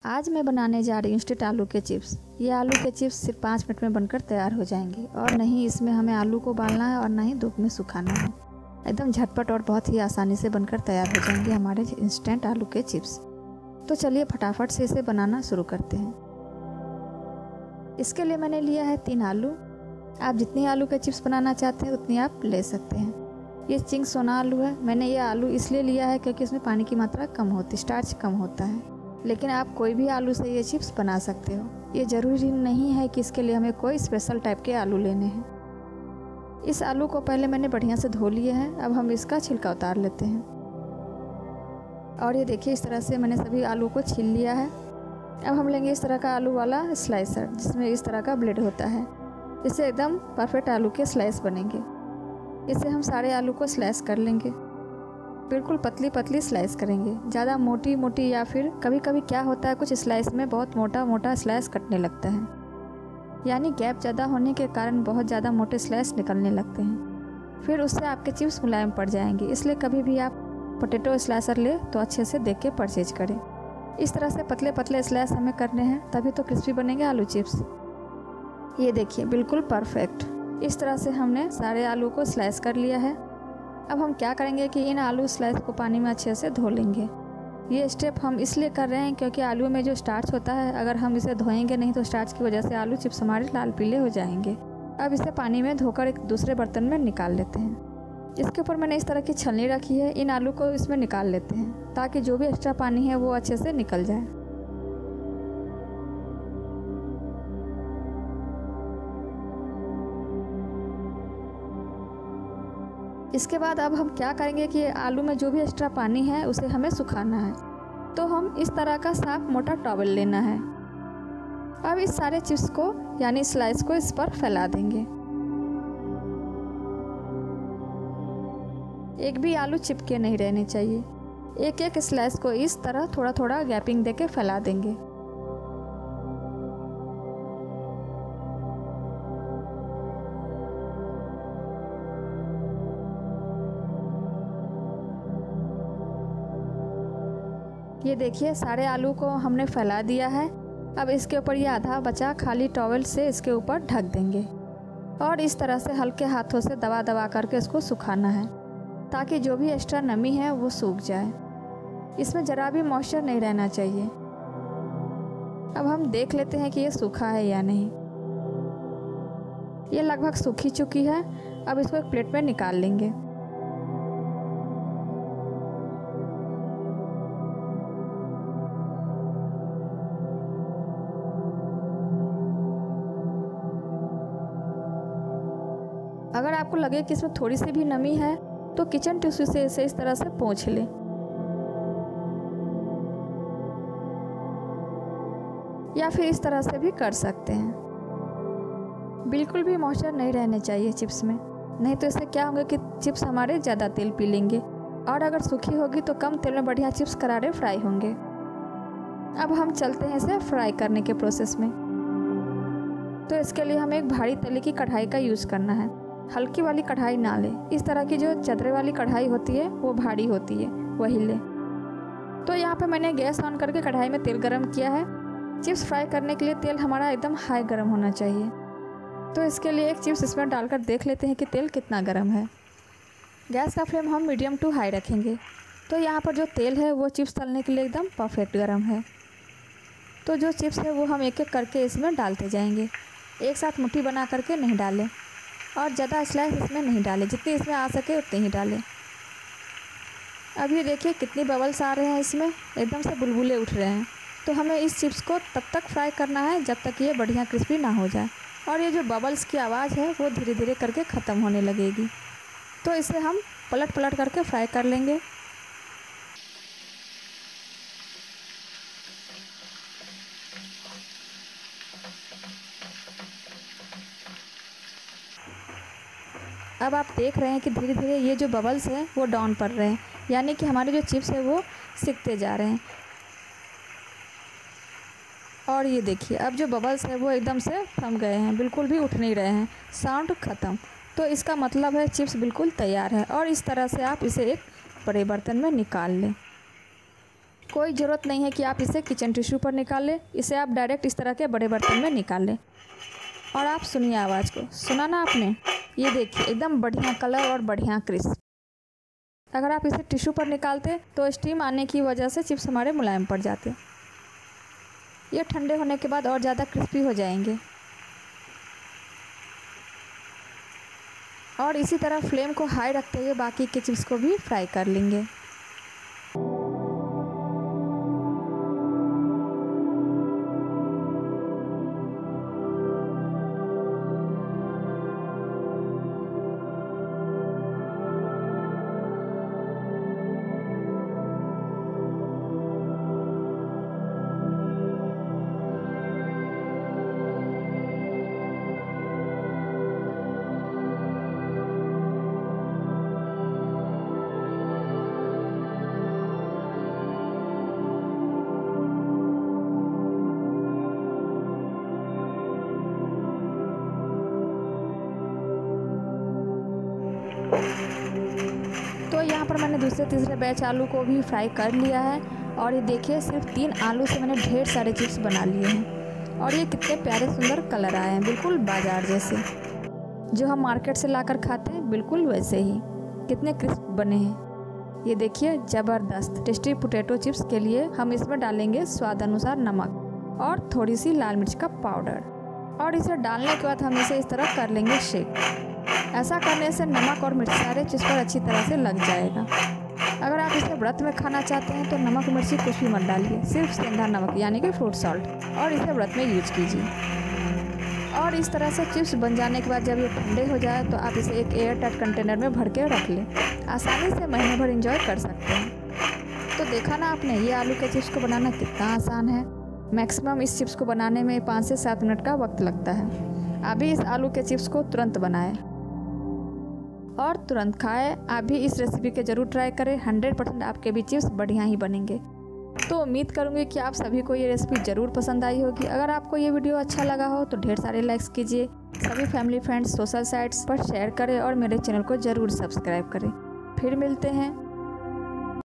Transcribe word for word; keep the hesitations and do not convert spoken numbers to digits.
आज मैं बनाने जा रही हूँ इंस्टेंट आलू के चिप्स। ये आलू के चिप्स सिर्फ पाँच मिनट में बनकर तैयार हो जाएंगे और नहीं इसमें हमें आलू को उबालना है और ना ही धूप में सुखाना है। एकदम झटपट और बहुत ही आसानी से बनकर तैयार हो जाएंगे हमारे इंस्टेंट आलू के चिप्स। तो चलिए फटाफट से इसे बनाना शुरू करते हैं। इसके लिए मैंने लिया है तीन आलू। आप जितनी आलू के चिप्स बनाना चाहते हैं उतनी आप ले सकते हैं। ये चिंग सोना आलू है। मैंने ये आलू इसलिए लिया है क्योंकि इसमें पानी की मात्रा कम होती, स्टार्च कम होता है। लेकिन आप कोई भी आलू से ये चिप्स बना सकते हो। ये ज़रूरी नहीं है कि इसके लिए हमें कोई स्पेशल टाइप के आलू लेने हैं। इस आलू को पहले मैंने बढ़िया से धो लिए हैं। अब हम इसका छिलका उतार लेते हैं। और ये देखिए इस तरह से मैंने सभी आलू को छील लिया है। अब हम लेंगे इस तरह का आलू वाला स्लाइसर, जिसमें इस तरह का ब्लेड होता है। इससे एकदम परफेक्ट आलू के स्लाइस बनेंगे। इससे हम सारे आलू को स्लाइस कर लेंगे। बिल्कुल पतली पतली स्लाइस करेंगे, ज़्यादा मोटी मोटी या फिर कभी कभी क्या होता है कुछ स्लाइस में बहुत मोटा मोटा स्लाइस कटने लगता है, यानी गैप ज़्यादा होने के कारण बहुत ज़्यादा मोटे स्लाइस निकलने लगते हैं। फिर उससे आपके चिप्स मुलायम पड़ जाएंगे। इसलिए कभी भी आप पोटैटो स्लाइसर ले तो अच्छे से देख के परचेज करें। इस तरह से पतले पतले स्लाइस हमें करने हैं, तभी तो क्रिस्पी बनेंगे आलू चिप्स। ये देखिए बिल्कुल परफेक्ट। इस तरह से हमने सारे आलू को स्लाइस कर लिया है। अब हम क्या करेंगे कि इन आलू स्लाइस को पानी में अच्छे से धो लेंगे। ये स्टेप हम इसलिए कर रहे हैं क्योंकि आलू में जो स्टार्च होता है, अगर हम इसे धोएंगे नहीं तो स्टार्च की वजह से आलू चिप्स हमारे लाल पीले हो जाएंगे। अब इसे पानी में धोकर एक दूसरे बर्तन में निकाल लेते हैं। इसके ऊपर मैंने इस तरह की छलनी रखी है। इन आलू को इसमें निकाल लेते हैं ताकि जो भी एक्स्ट्रा पानी है वो अच्छे से निकल जाए। इसके बाद अब हम क्या करेंगे कि आलू में जो भी एक्स्ट्रा पानी है उसे हमें सुखाना है। तो हम इस तरह का साफ मोटा टॉवल लेना है। अब इस सारे चिप्स को यानी स्लाइस को इस पर फैला देंगे। एक भी आलू चिपके नहीं रहने चाहिए। एक एक स्लाइस को इस तरह थोड़ा थोड़ा गैपिंग देके फैला देंगे। ये देखिए सारे आलू को हमने फैला दिया है। अब इसके ऊपर ये आधा बचा खाली टॉवल से इसके ऊपर ढक देंगे और इस तरह से हल्के हाथों से दबा दबा करके इसको सुखाना है ताकि जो भी एक्स्ट्रा नमी है वो सूख जाए। इसमें ज़रा भी मॉइस्चर नहीं रहना चाहिए। अब हम देख लेते हैं कि ये सूखा है या नहीं। ये लगभग सूखी चुकी है। अब इसको एक प्लेट में निकाल लेंगे। अगर आपको लगे कि इसमें थोड़ी सी भी नमी है तो किचन टिश्यू से इसे इस तरह से पोंछ लें। या फिर इस तरह से भी कर सकते हैं। बिल्कुल भी मॉइस्चर नहीं रहने चाहिए चिप्स में, नहीं तो इससे क्या होगा कि चिप्स हमारे ज़्यादा तेल पी लेंगे और अगर सूखी होगी तो कम तेल में बढ़िया चिप्स करारे फ्राई होंगे। अब हम चलते हैं इसे फ्राई करने के प्रोसेस में। तो इसके लिए हमें एक भारी तले की कढ़ाई का यूज़ करना है। हल्की वाली कढ़ाई ना लें। इस तरह की जो चदरे वाली कढ़ाई होती है वो भारी होती है, वही लें। तो यहाँ पे मैंने गैस ऑन करके कढ़ाई में तेल गरम किया है। चिप्स फ्राई करने के लिए तेल हमारा एकदम हाई गरम होना चाहिए। तो इसके लिए एक चिप्स इसमें डालकर देख लेते हैं कि तेल कितना गरम है। गैस का फ्लेम हम मीडियम टू हाई रखेंगे। तो यहाँ पर जो तेल है वो चिप्स तलने के लिए एकदम परफेक्ट गरम है। तो जो चिप्स है वो हम एक एक करके इसमें डालते जाएंगे। एक साथ मुट्ठी बना करके नहीं डालें और ज़्यादा स्लाइस इसमें नहीं डालें। जितनी इसमें आ सके उतनी ही डालें। अब ये देखिए कितनी बबल्स आ रहे हैं, इसमें एकदम से बुलबुले उठ रहे हैं। तो हमें इस चिप्स को तब तक फ्राई करना है जब तक ये बढ़िया क्रिस्पी ना हो जाए और ये जो बबल्स की आवाज़ है वो धीरे धीरे करके ख़त्म होने लगेगी। तो इसे हम पलट पलट करके फ्राई कर लेंगे। अब आप देख रहे हैं कि धीरे धीरे ये जो बबल्स हैं वो डाउन पड़ रहे हैं, यानी कि हमारे जो चिप्स है वो सिकते जा रहे हैं। और ये देखिए अब जो बबल्स है वो एकदम से थम गए हैं, बिल्कुल भी उठ नहीं रहे हैं, साउंड ख़त्म। तो इसका मतलब है चिप्स बिल्कुल तैयार है। और इस तरह से आप इसे एक बड़े बर्तन में निकाल लें। कोई ज़रूरत नहीं है कि आप इसे किचन टिश्यू पर निकाल लें, इसे आप डायरेक्ट इस तरह के बड़े बर्तन में निकाल लें। और आप सुनिए आवाज़ को, सुना ना आपने? ये देखिए एकदम बढ़िया कलर और बढ़िया क्रिस्प। अगर आप इसे टिश्यू पर निकालते तो स्टीम आने की वजह से चिप्स हमारे मुलायम पड़ जाते। ये ठंडे होने के बाद और ज़्यादा क्रिस्पी हो जाएंगे। और इसी तरह फ्लेम को हाई रखते हुए बाकी के चिप्स को भी फ्राई कर लेंगे। तो यहाँ पर मैंने दूसरे तीसरे बैच आलू को भी फ्राई कर लिया है। और ये देखिए सिर्फ तीन आलू से मैंने ढेर सारे चिप्स बना लिए हैं। और ये कितने प्यारे सुंदर कलर आए हैं, बिल्कुल बाजार जैसे, जो हम मार्केट से लाकर खाते हैं बिल्कुल वैसे ही। कितने क्रिस्प बने हैं, ये देखिए ज़बरदस्त। टेस्टी पोटैटो चिप्स के लिए हम इसमें डालेंगे स्वाद अनुसार नमक और थोड़ी सी लाल मिर्च का पाउडर। और इसे डालने के बाद हम इसे इस तरह कर लेंगे शेक। ऐसा करने से नमक और मिर्च सारे चिप्स पर अच्छी तरह से लग जाएगा। अगर आप इसे व्रत में खाना चाहते हैं तो नमक मिर्ची कुछ भी मत डालिए, सिर्फ सेंधा नमक यानी कि फ्रूट सॉल्ट, और इसे व्रत में यूज कीजिए। और इस तरह से चिप्स बन जाने के बाद जब ये ठंडे हो जाए तो आप इसे एक एयर टाइट कंटेनर में भर के रख लें। आसानी से महीने भर इंजॉय कर सकते हैं। तो देखा ना आपने, ये आलू के चिप्स को बनाना कितना आसान है। मैक्सिमम इस चिप्स को बनाने में पाँच से सात मिनट का वक्त लगता है। आप भी इस आलू के चिप्स को तुरंत बनाएं और तुरंत खाएं। आप भी इस रेसिपी के ज़रूर ट्राई करें, हंड्रेड परसेंट आपके भी चिप्स बढ़िया ही बनेंगे। तो उम्मीद करूँगी कि आप सभी को ये रेसिपी ज़रूर पसंद आई होगी। अगर आपको ये वीडियो अच्छा लगा हो तो ढेर सारे लाइक्स कीजिए, सभी फैमिली फ्रेंड्स सोशल साइट्स पर शेयर करें और मेरे चैनल को ज़रूर सब्सक्राइब करें। फिर मिलते हैं